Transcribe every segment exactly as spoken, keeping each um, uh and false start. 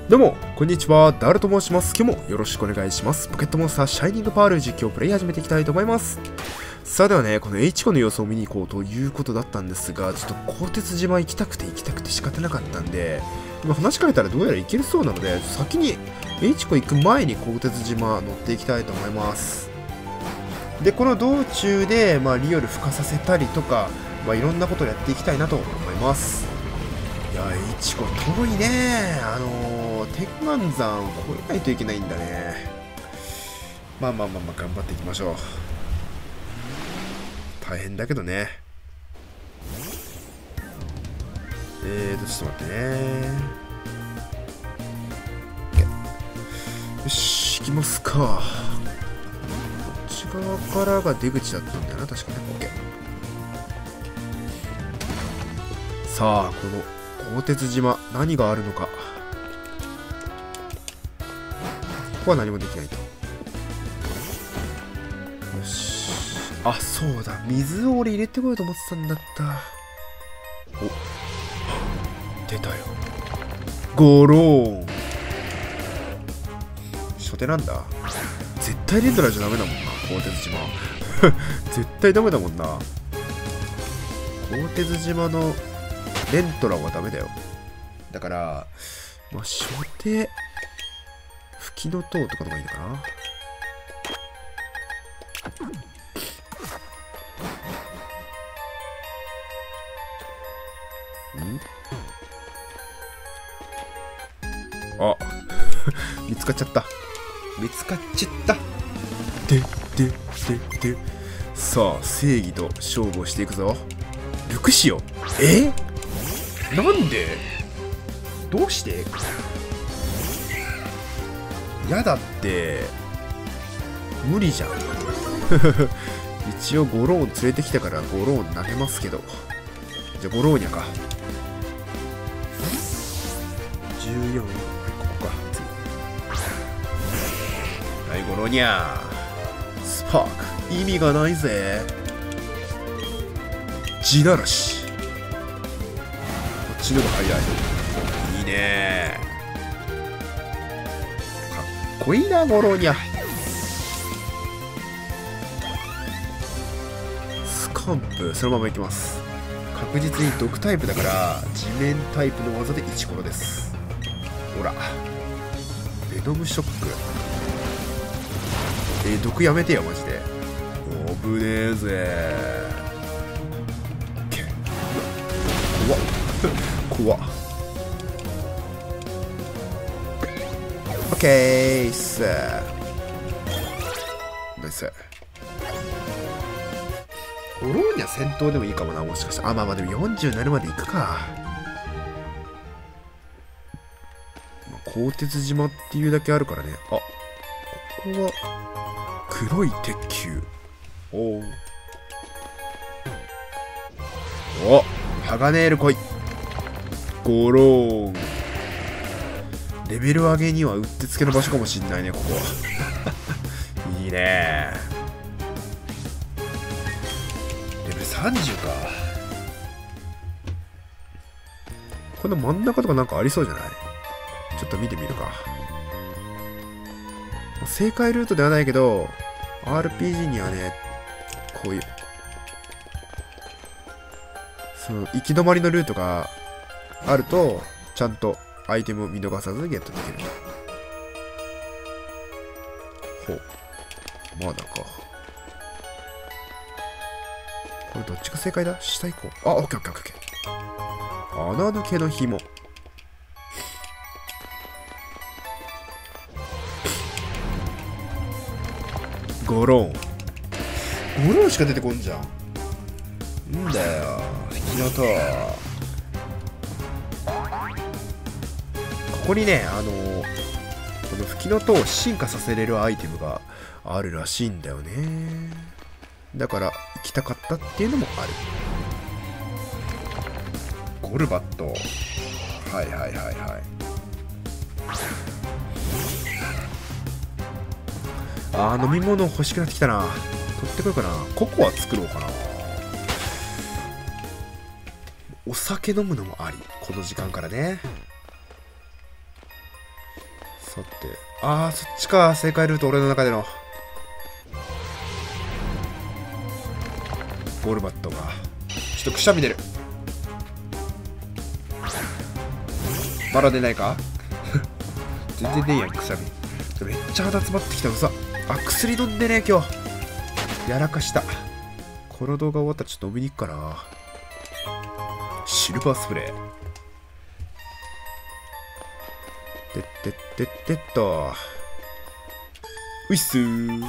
どうも、こんにちは。ダルと申します。今日もよろしくお願いします。ポケットモンスターシャイニングパール実況プレイ始めていきたいと思います。さあではね、この H 湖の様子を見に行こうということだったんですが、ちょっと鋼鉄島行きたくて行きたくて仕方なかったんで、今話しかけたらどうやら行けるそうなので、先に H 湖行く前に鋼鉄島乗っていきたいと思います。で、この道中で、まあ、リオル孵化させたりとか、まあ、いろんなことをやっていきたいなと思います。いや、H 湖遠いね。あのー、天眼山越えないといけないんだね。まあまあまあまあ、頑張っていきましょう。大変だけどね。えーと、ちょっと待ってね。よし、行きますか。こっち側からが出口だったんだよな、確かね。OK。さあ、この鋼鉄島、何があるのか。ここは何もできないと。よし。あ、そうだ。水を俺入れてこようと思ってたんだった。お、出たよ。ゴローン。初手なんだ。絶対レンドラーじゃダメだもんな、鋼鉄島。絶対ダメだもんな。鋼鉄島のレントラはダメだよ。だから、まあ、初手、吹きの塔とかの方がいいのかな。んあ見つかっちゃった。見つかっちゃった。で、で、で、で。さあ、正義と勝負をしていくぞ。ルクシオ。えなんでどうしてやだって。無理じゃん。一応ゴローン連れてきたからゴローン投げますけど。じゃあゴローニャか。じゅうよん。ここか。はい、ゴローニャ。スパーク。意味がないぜ。地ならし。こっちの方が早い。いいね。かっこいいな、ゴローニャ。スカンプ、そのままいきます。確実に毒タイプだから、地面タイプの技でいちコロです。ほら。ベノムショック。えー、毒やめてよ、マジで。危ねえぜ。怖っ。怖っ。オッケーっす。ナイス。ゴローニャ戦闘でもいいかもな、もしかしたら。あ、まあまあでもよんじゅうになるまで行くか。鋼鉄島っていうだけあるからね。あ、ここは黒い鉄球。おお。お、ハガネール来い。ゴローン。レベル上げにはうってつけの場所かもしんないね、ここは。いいね。レベルさんじゅうか。この真ん中とかなんかありそうじゃない？ちょっと見てみるか。正解ルートではないけど、アールピージー にはね、こういう、その行き止まりのルートがあると、ちゃんとアイテムを見逃さずゲットできる。ほう。まだか。これどっちが正解だ？下行こう。あ、オッケーオッケーオッケー。穴抜けの紐。ゴローン。ゴローンしか出てこんじゃん。んだよ。吹きの塔。ここにね、あのー、この吹きの塔を進化させれるアイテムがあるらしいんだよね。だから行きたかったっていうのもある。ゴルバット。はいはいはいはい。あー、飲み物欲しくなってきたな。取ってこようかな。ココア作ろうかな。お酒飲むのもあり。この時間からね。 さて、ああ、そっちか。正解ルート、俺の中での。ゴルバットが。ちょっとくしゃみ出る。まだ出ないか全然出んやん、くしゃみ。めっちゃ肌詰まってきたのさ。あ、薬飲んでね、今日。やらかした。この動画終わったらちょっと飲みに行くかな。シルバースプレー。てってってってっと。ういっすー。はい。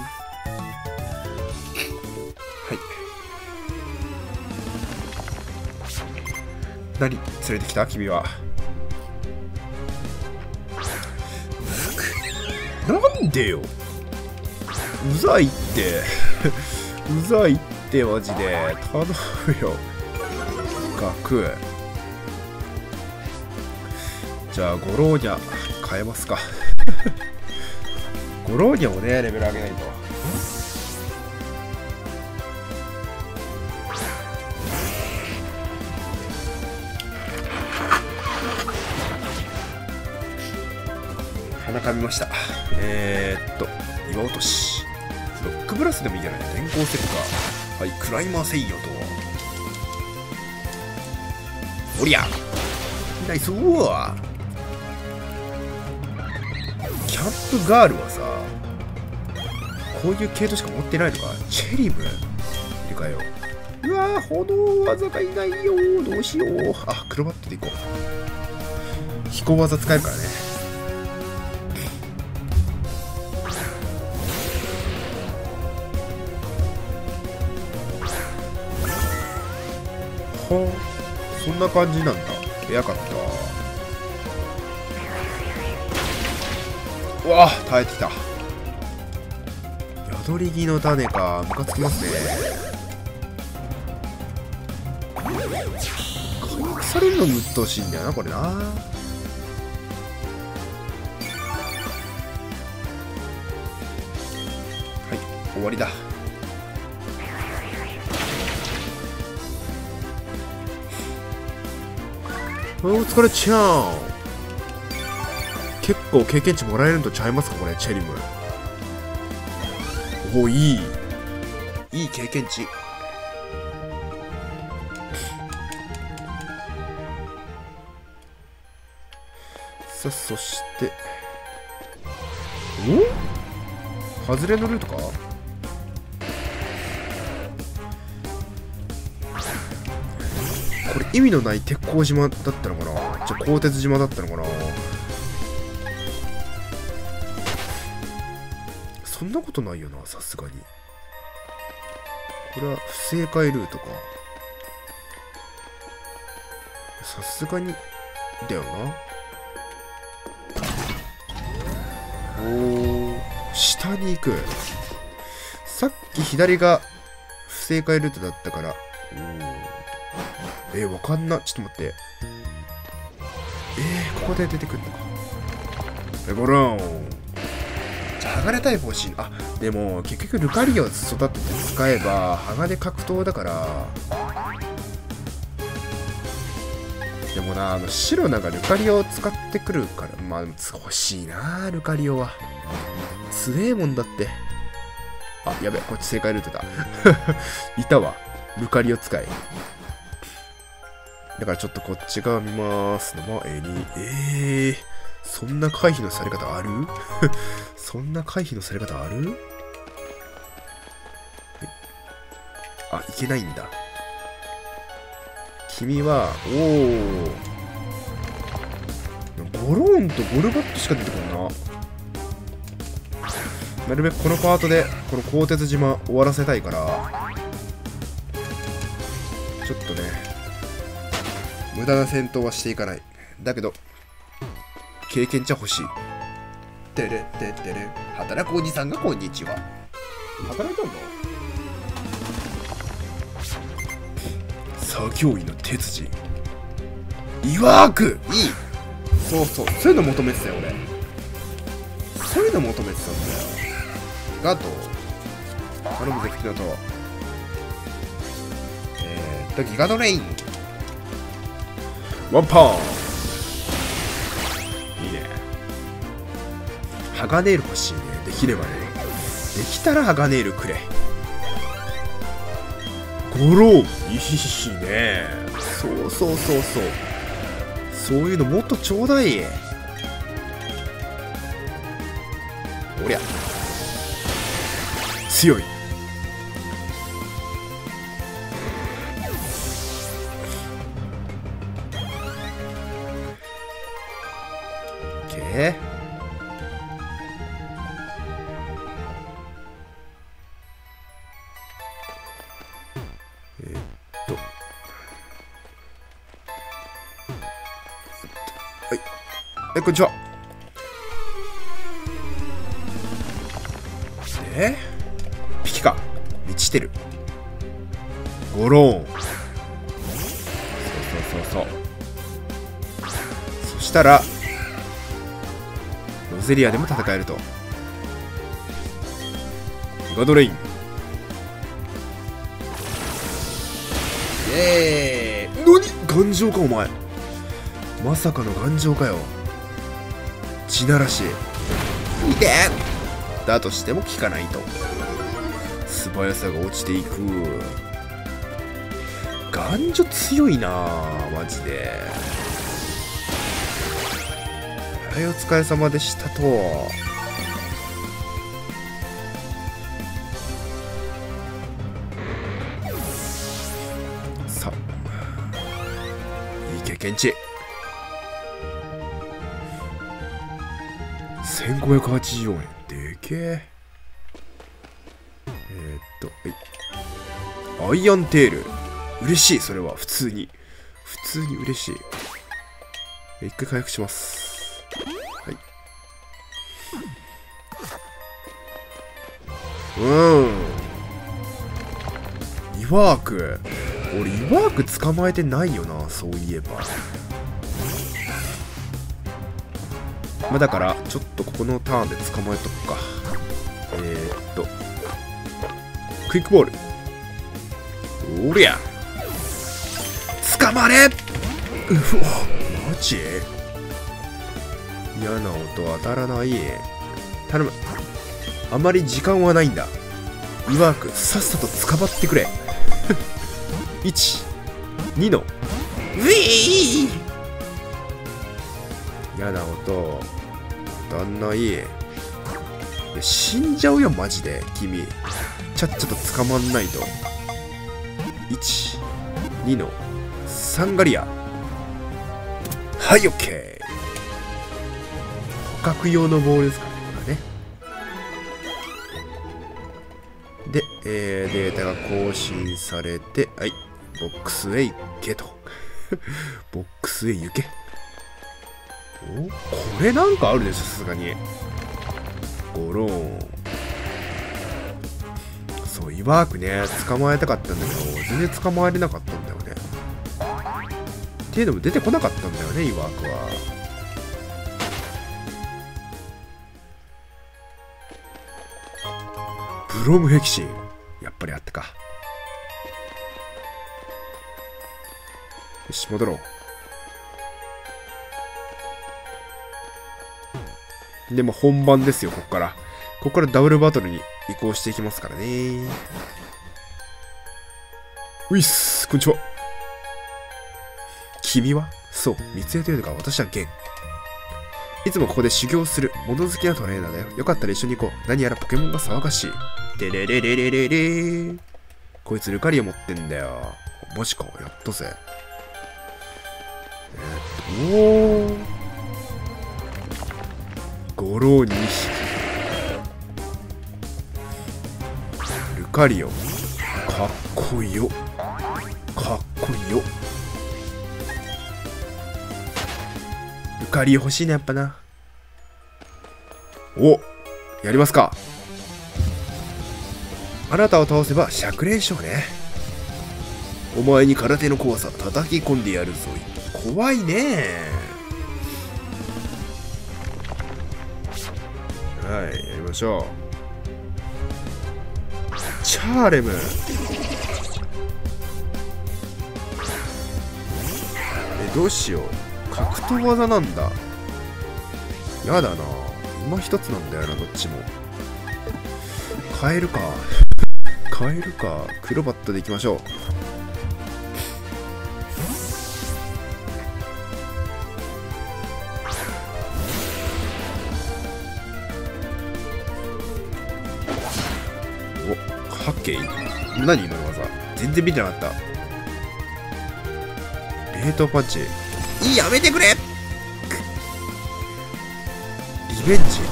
何連れてきた君は。なんでよ。うざいって。うざいってマジで。頼むよ。ガク。じゃあ、ゴローニャ変えますか。ゴローニャをね、レベル上げないと。鼻かみました。えー、っと、岩落とし。ロックブラスでもいいんじゃない？電光石火。はい、クライマーせいよと。おりゃナイスーわ。キャンプガールはさ、こういう系統しか持ってないのか。チェリムいるかよ。うわー、炎技がいないよー。どうしよう。あ、クロバットでいこう。飛行技使えるからね。はあ、そんな感じなんだ。早かった。うわあ、耐えてきた。宿り木の種か。ムカつきますね。回復されるのも鬱陶しいんだよな、これな。はい、終わりだ。お疲れちゃん。結構経験値もらえるんとちゃいますかこれ、チェリム。おお、いい。いい経験値。さあ、そして。お？外れのルートか？これ意味のない鉄鋼島だったのかな。じゃあ鋼鉄島だったのかな。そんなことないよな、さすがに。これは不正解ルートか。さすがにだよな。おー、下に行く。さっき左が不正解ルートだったから。おー、えー、わかんな。ちょっと待って。えー、ここで出てくるのか。ペコローン。じゃあ、鋼タイプ欲しい。あ、でも、結局ルカリオを育てて使えば、鋼格闘だから。でもな、あの、白なんかルカリオを使ってくるから、まあ、欲しいな、ルカリオは。強えもんだって。あ、やべ、こっち正解ルートだ。いたわ。ルカリオ使い。だからちょっとこっち側見ますの前に、えー、そんな回避のされ方あるそんな回避のされ方あるあ、いけないんだ。君は、おー。ゴローンとゴルバットしか出てこんな。なるべくこのパートで、この鋼鉄島終わらせたいから、ちょっとね、無駄な戦闘はしていかない。だけど、経験値は欲しい。てれてってれ。働くおじさんがこんにちは。働いたんだ。作業員の鉄人。岩くいい。そうそう。そういうの求めてたよ、俺。そういうの求めてたんだよ。ガトー。頼むぜ、吹きの塔。えーっと、ギガドレイン。ワンパン。いいね。 ハガネール欲しいね。できればね。できたらハガネールくれ。ゴロー、いいね。そうそうそうそう。そういうのもっとちょうだい。おりゃ。強い。オッケー。はい、こんにちは。えピキか。満ちてる。ゴローン。そうそうそうそう。そしたら、ロゼリアでも戦えると。ギガドレイン。イエーイ。何頑丈かお前。まさかの頑丈かよ。地ならし。いてだとしても効かないと。素早さが落ちていく。頑丈強いなぁ、マジで。はい、お疲れ様でしたと。さあ、いい経験値。せんごひゃくはちじゅうよんえん。でけえ。えー、っと、はい。アイアンテール。嬉しい、それは。普通に。普通に嬉しい。一回回復します。はい。うん。イワーク。俺、イワーク捕まえてないよな、そういえば。まあだからちょっとここのターンで捕まえとくか。えー、っとクイックボール。おりゃ捕まれ。うわマジ嫌な音当たらない。頼む。あまり時間はないんだ。イワークさっさと捕まってくれ。いち、にのウィー。嫌な音当たんない。いや死んじゃうよマジで君。ちゃっちゃと捕まんないと。いち、にのさんガリア。はい、オッケー。捕獲用のボールですかね、これね。で、えー、データが更新されて、はい、ボックスへ行けと。ボックスへ行け。お、これなんかあるでしょ、さすがに。ゴローン。そう、イワークね、捕まえたかったんだけど、全然捕まえれなかったんだよね。っていうのも出てこなかったんだよね、イワークは。ブロムヘキシン。やっぱりあったか。よし、戻ろう。でも本番ですよ、ここから。ここからダブルバトルに移行していきますからね。ういっす、こんにちは。君はそう、三つ江というのか、私はゲン。いつもここで修行する物好きなトレーナーだよ。よかったら一緒に行こう。何やらポケモンが騒がしい。でれれれれれれー。こいつルカリア持ってんだよ。マジか、やっとぜ。えー、っと、おー。ゴローにひき。ルカリオ。かっこいいよ。かっこいいよ。ルカリオ欲しいね、やっぱな。お、やりますか。あなたを倒せば百連勝ね。お前に空手の怖さ叩き込んでやるぞい。怖いね。はい、やりましょう。チャーレム。え、どうしよう。格闘技なんだ。やだな。 今一つなんだよな、どっちも。変えるか。変えるか。クロバットでいきましょう。お、ハッケイ何今の技。全然見てなかった。冷凍パンチ。やめてくれ。リベンジ。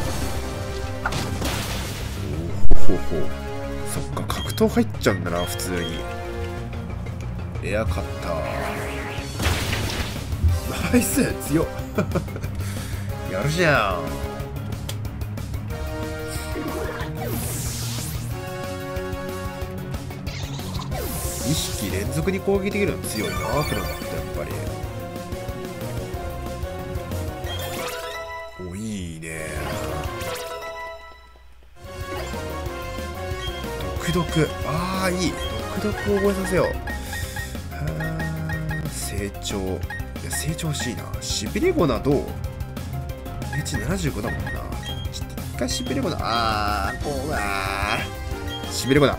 ほうほう。そっか、格闘入っちゃうんだな、普通に。エアカッター。ナイス強っ。やるじゃん。に匹連続に攻撃できるの強いな、クロバットやっぱり。お、いいね。毒毒。ああ、いい。毒毒を覚えさせよう。成長。いや、成長欲しいな。しびれゴナどう？ エイチななじゅうご だもんな。一回しびれゴナ。あー、こうだー。しびれゴナ。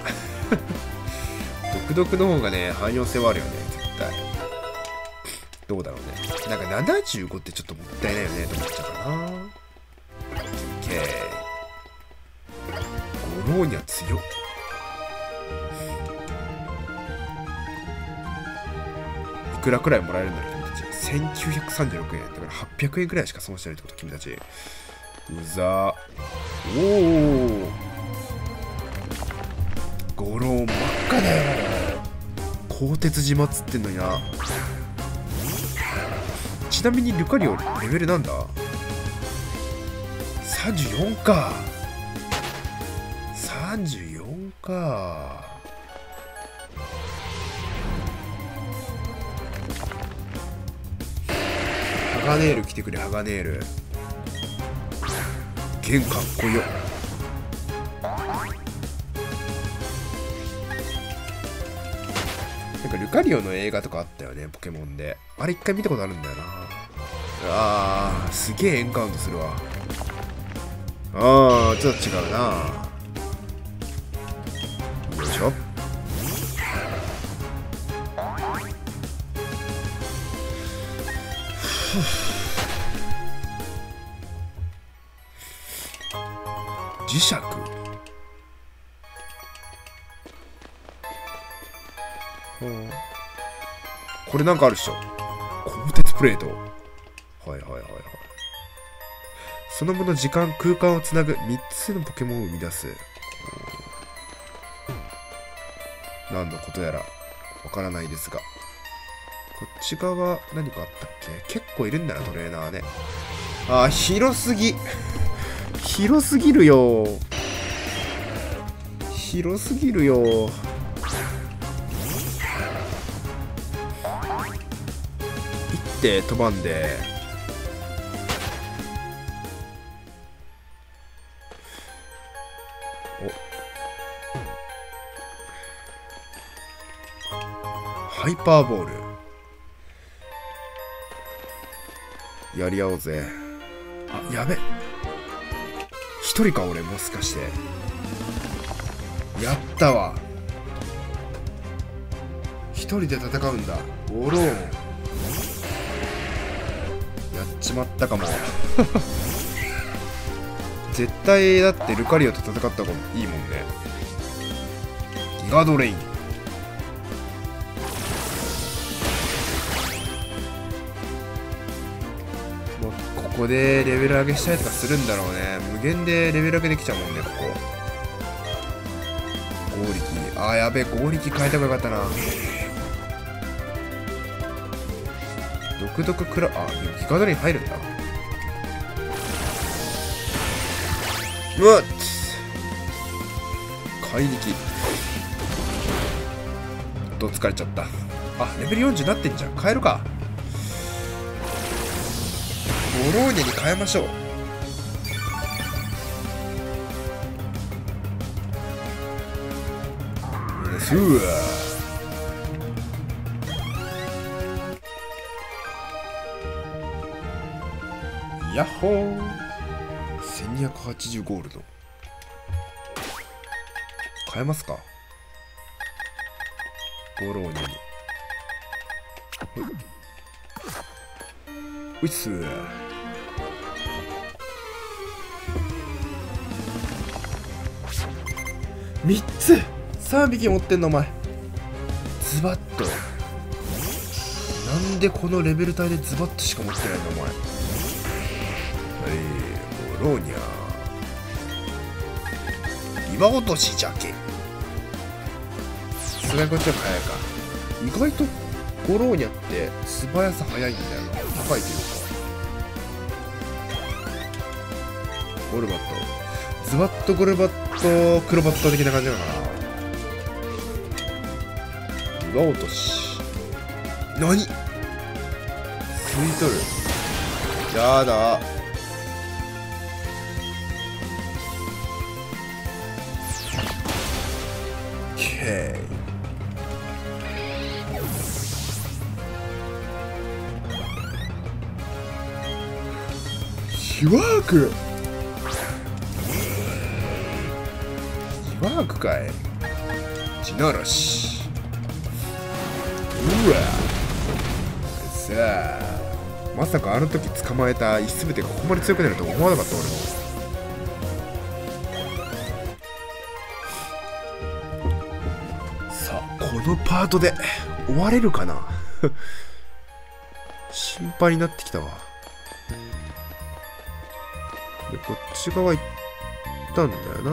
毒毒の方がね、汎用性はあるよね、絶対。どうだろうね。なんかななじゅうごってちょっともったいないよね、と思っちゃうかな。オッケー。ゴローニャ強っ。いくらくらいもらえるんだろう、君たち。せんきゅうひゃくさんじゅうろくえん。だからはっぴゃくえんくらいしか損してないってこと、君たち。うざー。おー。ゴロー真っ赤だよ。鋼鉄島っつってんのにな。ちなみにルカリオレベルなんだ ?さんじゅうよん か。さんじゅうよんか。ハガネール来てくれ、ハガネール。剣かっこよ。なんかルカリオの映画とかあったよね、ポケモンで。あれ一回見たことあるんだよな。あー、すげえエンカウントするわ。あー、ちょっと違うな。よいしょ。磁石。これなんかあるっしょ。鋼鉄プレート。はいはいはいはい。その後の時間、空間をつなぐみっつのポケモンを生み出す。何のことやらわからないですが。こっち側何かあったっけ？結構いるんだな、トレーナーね。あー、広すぎ。広すぎるよ。広すぎるよ。で飛ばんで、お、ハイパーボールやり合おうぜ。あ、やべ、一人か俺、もしかして。やったわ。一人で戦うんだ。おろう。やっちまったかも。絶対だってルカリオと戦った方がいいもんね。ギガドレイン。もうここでレベル上げしたりとかするんだろうね。無限でレベル上げできちゃうもんね、ここ。合力。あー、やべえ、合力変えた方がよかったな。独特クラ、あ、でもギガドレイン入るんだ。うわっ、怪力。どう疲れちゃった。あ、レベルよんじゅうになってんじゃん。変えるか。ボローニャに変えましょう。うわ、ヤッホー。 せんにひゃくはちじゅうゴールド買えますか。ゴローニにほいほいっす。みっつさんびき持ってんのお前。ズバッとなんでこのレベル帯でズバッとしか持ってないのお前。はいゴローニャ岩落としじゃけ。さすがにこっちは早いか。意外とゴローニャって素早さ早いんだよな。高いというかゴルバットズバッとゴルバットクロバット的な感じなのかな。岩落とし何吸い取る。やだケーシュワークシュワークかい。地ならしうわさあまさかあの時捕まえた石全てがここまで強くなると思わなかった俺も。さあこのパートで終われるかな心配になってきたわ。でこっち側行ったんだよな。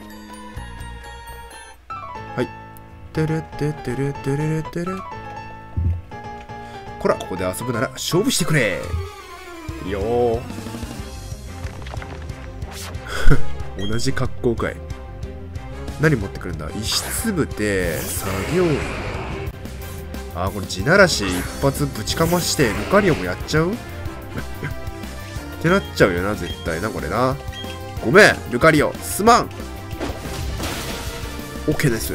はいてれててれてれれてれ。こらここで遊ぶなら勝負してくれよー同じ格好かい。何持ってくるんだ。石つぶて作業員。あーこれ地ならし一発ぶちかましてルカリオもやっちゃうってなっちゃうよな絶対なこれな。ごめんルカリオすまん。 OK です。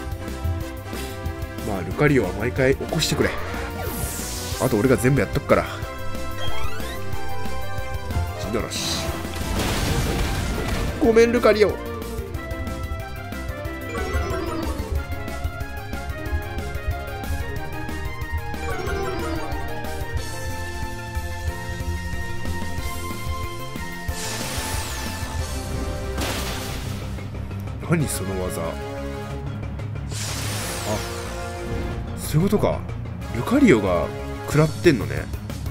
まあルカリオは毎回起こしてくれ。あと俺が全部やっとくから地ならし。ごめんルカリオ。何その技。あそういうことか。ルカリオが食らってんのね。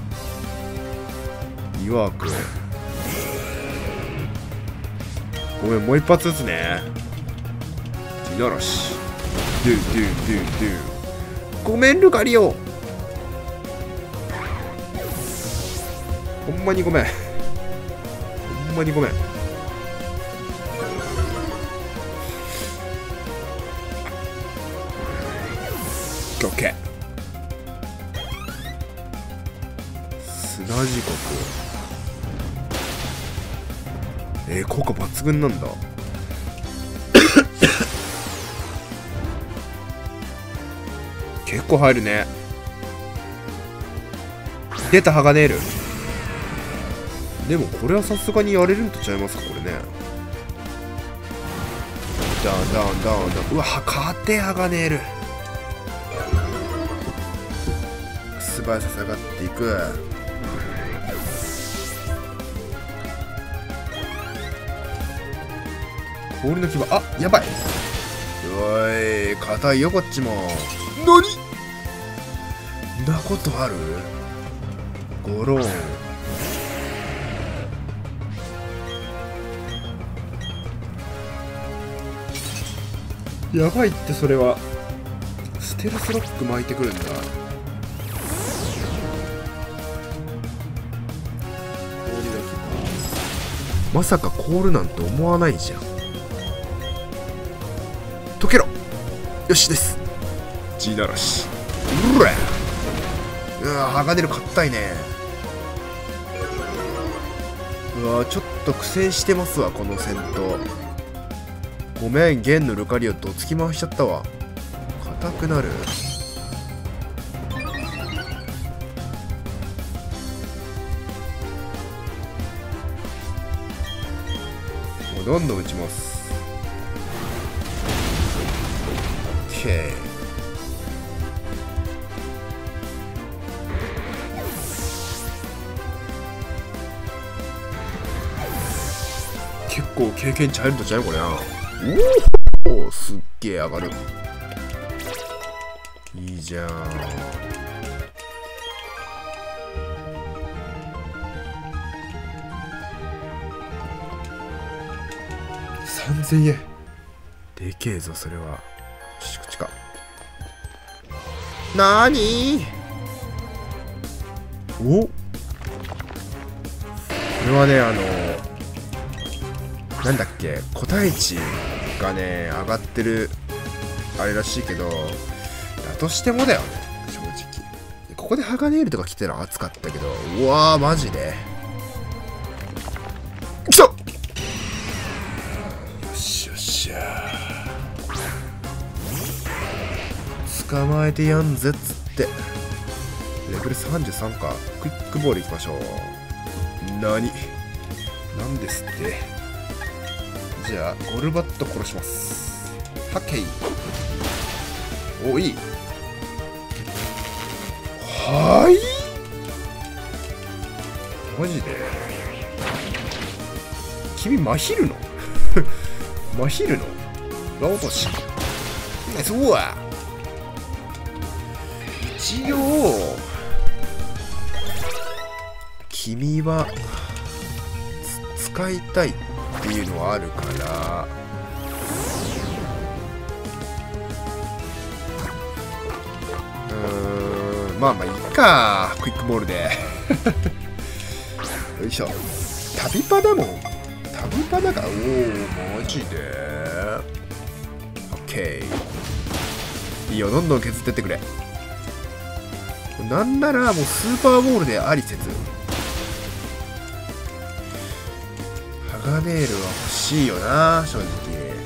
イワークごめんもう一発ずつね。地ならしドゥドゥドゥドゥ。ごめんルカリオほんまにごめんほんまにごめん。オッケー。砂時刻えー、効果抜群なんだ結構入るね。出たハガネール。でもこれはさすがにやれるんとちゃいますかこれね。ダウンダウンダウンダウン。うわ勝てハガネール。素早さ下がっていく。氷の牙あやばい。おい硬いよこっちも。何んなことある。ゴロンやばいってそれは。ステルスロック巻いてくるんだ。まさか凍るなんて思わないじゃん。溶けろ。よしです。地ならしうらうわ剥がれる硬いね。うわちょっと苦戦してますわこの戦闘。ごめんゲンのルカリオと突き回しちゃったわ。硬くなる。 もうどんどん打ちます。 OK。 結構経験値入るとちゃうこれな。おおすっげえ上がる。いいじゃん。さんぜんえんでけえぞそれは。よしこっちか。なーにー。おこれはね、あのなんだっけ、個体値がね上がってるあれらしいけど、だとしてもだよね正直。ここでハガネールとか来てたら熱かったけど、うわーマジで来た。よしよっしゃー、捕まえてやんぜっつって。レベルさんじゅうさんか。クイックボールいきましょう。なになんですって。じゃあゴルバット殺します。はっけい。おいい。はいマジで君マヒルのマヒルのラオトシナイスウォア。一応君は使いたいっていうのはあるから、うーんまあまあいいか、クイックボールでよいしょ。旅パだもん。旅パだから。おおマジで OK。 いいよ、どんどん削ってってくれ。なんならもうスーパーボールでありせず、ハガネールは欲しいよな正直。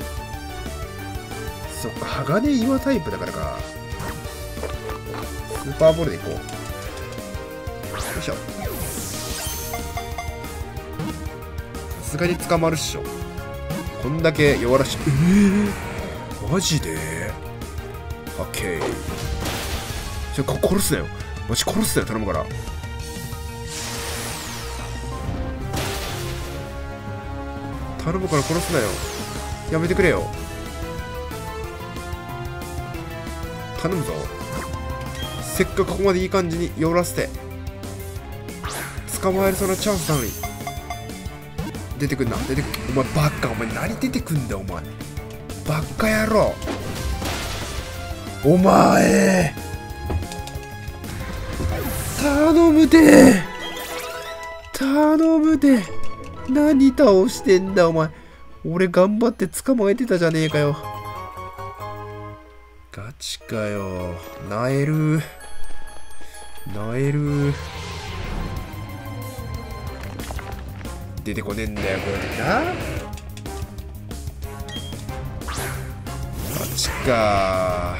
そっか、ハガネ岩タイプだからか。スーパーボールでいこう。よいしょ。さすがに捕まるっしょ。こんだけ弱らしい。えー、マジで OK。 ちょこ殺すなよマジ、殺すなよ頼むから。頼むから殺すなよ、やめてくれよ、頼むぞ。せっかくここまでいい感じに弱らせて捕まえるそのチャンスなのに。出てくんな、出てくん。お前バッカ、お前何出てくんだよお前、バッカ野郎お前。頼むで頼むで、何倒してんだお前。俺頑張って捕まえてたじゃねえかよ。ガチかよ。なえるなえる。出てこねえんだよこうやってな。ガチか。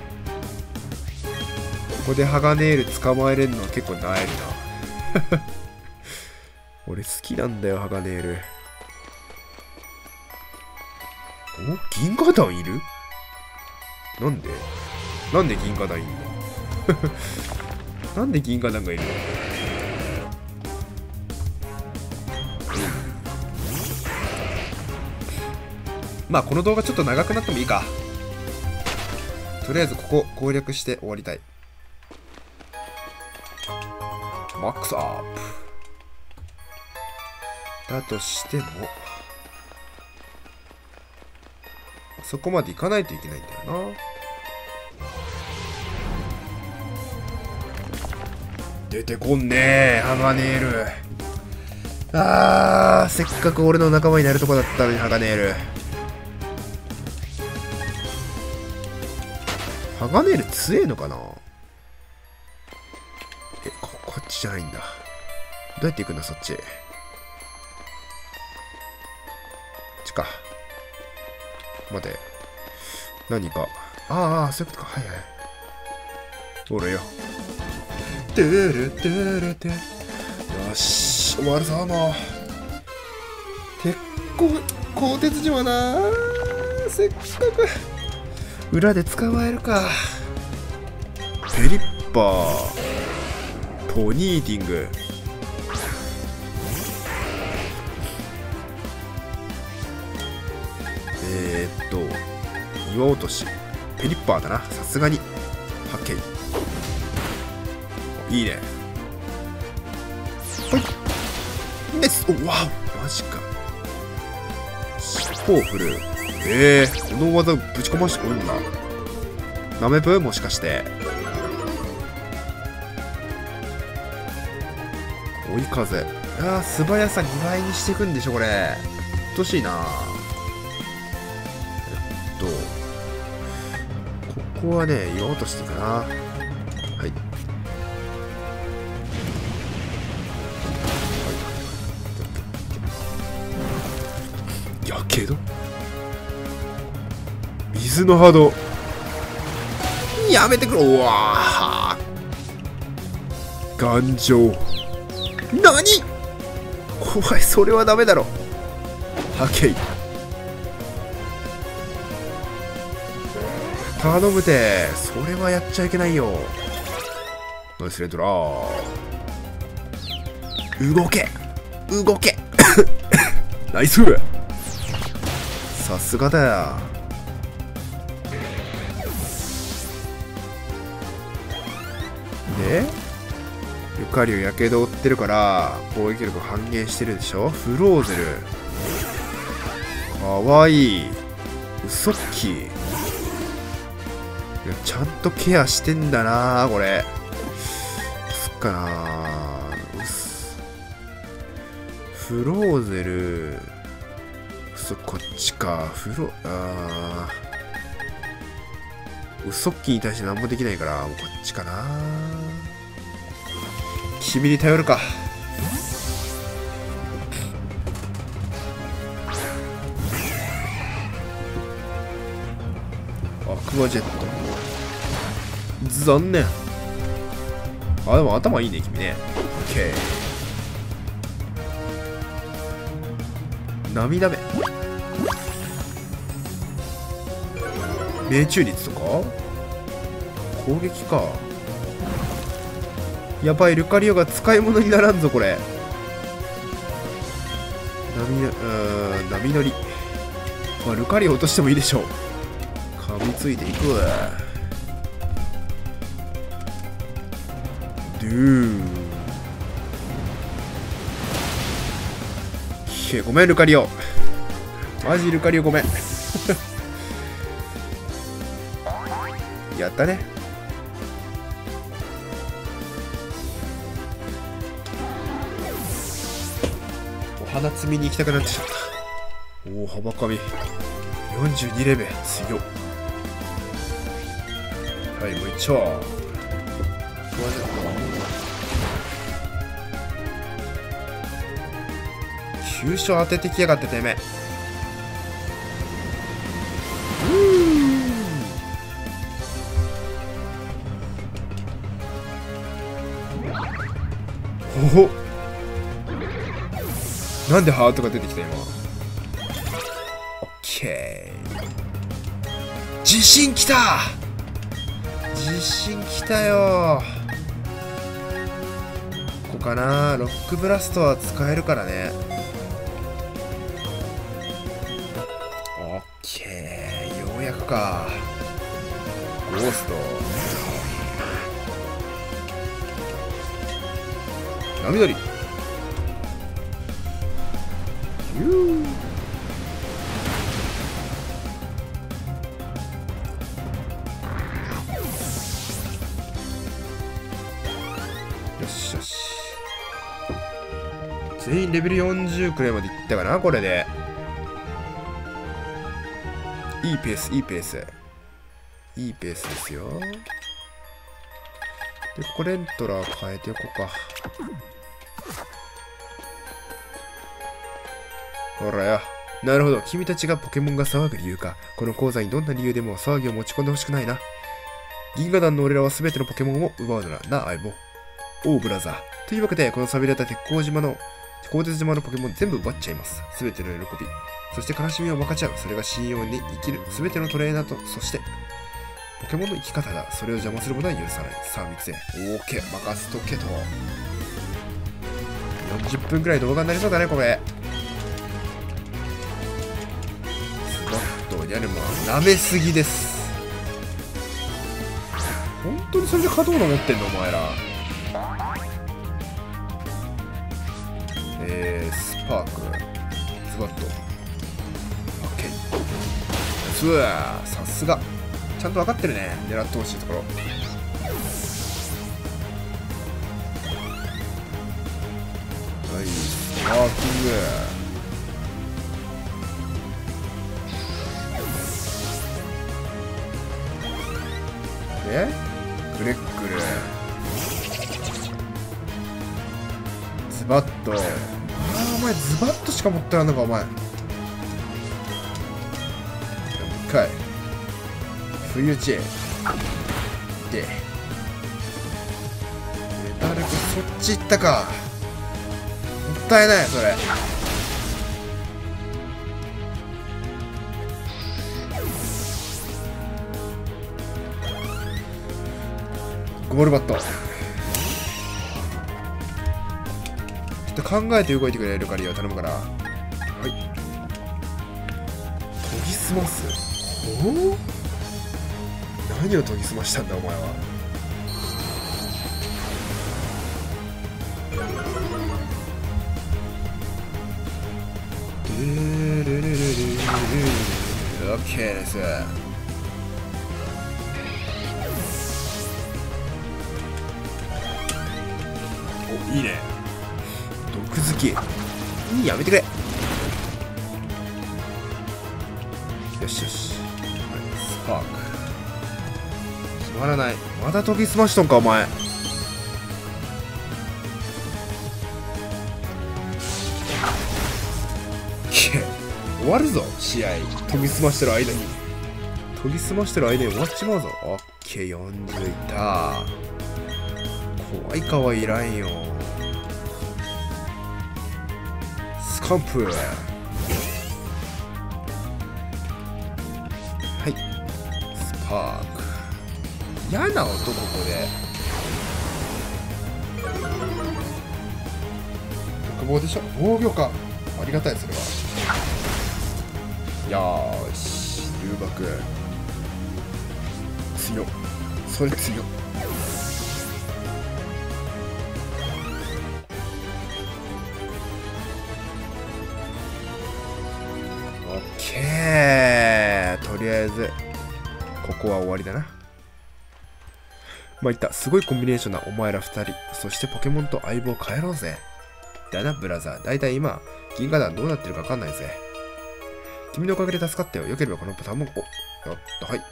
ここでハガネール捕まえれんのは結構なえるな俺好きなんだよハガネール。お、銀河団いる？なんでなんで銀河団いんのなんで銀河団がいるの？まあこの動画ちょっと長くなってもいいか。とりあえずここ攻略して終わりたい。マックスアップだとしてもそこまで行かないといけないんだよな。出てこんねーハガネール。あー、せっかく俺の仲間になるとこだったのにハガネール。ハガネール強えのかな。え、ここっちじゃないんだ。どうやって行くんだそっち。こっちか。待て。何か。ああ、そういうことか。はいはい。俺よ。トゥルトゥルトゥ。よし、終わるぞ、もう。てっこう鋼鉄島な、せっかく裏で捕まえるか。ペリッパー、ポニーティング、えー、っと岩落とし、ペリッパーだな、さすがに。はっけいいいね。はい、ネス、お、わお、マジか。尻尾を振る。ええー、この技ぶち込ましてくるんだ。ナメプもしかして。追い風。ああ、素早さにばいにしていくんでしょ、これ。うっとしいな。えっと、ここはね、岩落としていくな。はい。やけど水の波動やめてくれ。うわー、頑丈。何、怖い、それはダメだろ。はけい、頼むて、それはやっちゃいけないよ。ナイスレッドラー、動け動けナイス、さすがだよ。でルカリオやけど負ってるから攻撃力半減してるでしょ。フローゼルかわいい。ウソッキー、いやちゃんとケアしてんだなこれ。そっかな。フローゼル、そこっちか。フロあーウソッキーに対して何もできないからもうこっちかな。君に頼るか。アクアジェット、残念。あ、でも頭いいね君ね。オッケー。涙目、命中率とか攻撃か。やばい、ルカリオが使い物にならんぞこれ。波うーん波乗り、まあ、ルカリオ落としてもいいでしょう。噛みついていくわ。ドゥーへ、ごめんルカリオ、マジルカリオごめんやったね。お花摘みに行きたくなってきちゃった。おお、幅紙よんじゅうにレベル強っ。はい、もう一丁。急所当ててきやがっててめえ。おお、なんでハートが出てきた今。オッケー、地震きた。地震きたよ。ここかな。ロックブラストは使えるからね。オッケー、ようやくか。ゴースト、波乗り、ゆー、よしよし。全員レベルよんじゅうくらいまでいったかなこれで。いいペース、いいペース、いいペースですよ。でここレントラー変えておこうか。ほらよ。なるほど。君たちがポケモンが騒ぐ理由か。この講座にどんな理由でも騒ぎを持ち込んでほしくないな。銀河団の俺らは全てのポケモンを奪うのだな、相棒。おう、ブラザー。というわけで、この寂れた鉄鋼島の鋼鉄島のポケモン全部奪っちゃいます。すべての喜び。そして悲しみを分かち合う。それが信用に生きる。すべてのトレーナーと、そして、ポケモンの生き方だ。それを邪魔することは許さない。さあ、三つへ。オーケー、任せとけと。よんじゅっぷんくらい動画になりそうだね、これ。スバット、ヤルマ、舐めすぎです。本当にそれで勝とうと思ってんの、お前ら。えー、スパーク、ズバット、オッケー。スワー、さすが。ちゃんと分かってるね、狙ってほしいところ。はい、スパーキング。で、クレックル。ズバット。ああ、お前ズバットしか持ってないのか、お前。もう一回。不意打ち。で。メタルク、そっち行ったか。もったいない、それ。ゴールバット。ちょっと考えて動いてくれるからよ、頼むから。はい。研ぎ澄ます。おお、何を研ぎ澄ましたんだ、お前は。オッケーです。お、いいね。毒好き。いい、やめてくれ。よしよし。スパーク。決まらない。まだ研ぎ澄ましとんか、お前。終わるぞ、試合。研ぎ澄ましてる間に。研ぎ澄ましてる間に終わっちまうぞ。オッケー、よんじゅういった。怖いかはいらんよ。スカンプ。はい。スパーク。嫌な音、ここで。特防でしょ。防御か。ありがたい、それは。よーし、誘爆。強っ。それ強っ。オッケー。とりあえずここは終わりだな。まあ、いった。すごいコンビネーションなお前ら二人。そしてポケモンと相棒帰ろうぜ。だな、ブラザー。だいたい今銀河団どうなってるか分かんないぜ。君のおかげで助かったよ。よければこのボタンも、お、やった、はい。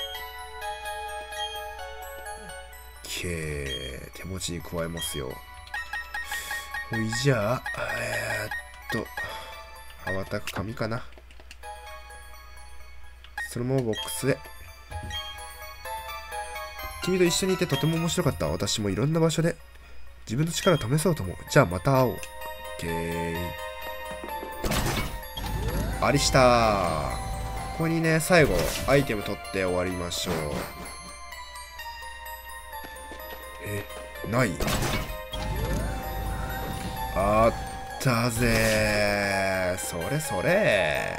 けー、手持ちに加えますよ。ほいじゃあ、えー、っと、羽ばたく紙かな。そのままボックスへ。君と一緒にいてとても面白かった。私もいろんな場所で自分の力を試そうと思う。じゃあまた会おう。オッケー。ありした。ここにね、最後アイテム取って終わりましょう。え、ない？あったぜー。それそれ。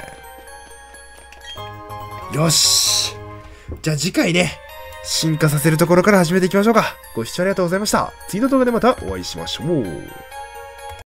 よし。じゃあ次回ね、進化させるところから始めていきましょうか。ご視聴ありがとうございました。次の動画でまたお会いしましょう。